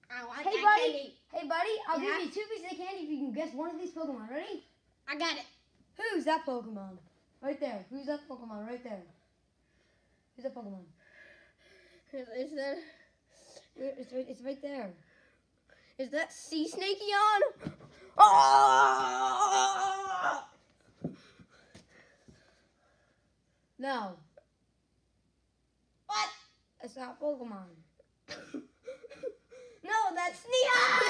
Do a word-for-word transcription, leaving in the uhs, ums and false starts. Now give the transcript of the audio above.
I want hey, that buddy. candy. Hey, buddy. I'll Yeah? give you two pieces of candy if you can guess one of these Pokemon. Ready? I got it. Who's that Pokemon? Right there. Who's that Pokemon? Right there. Who's that Pokemon? Is, is that It's right, it's right there. is that Sea Snakeon? Oh! No. What? That's not Pokemon. No, that's Sneon.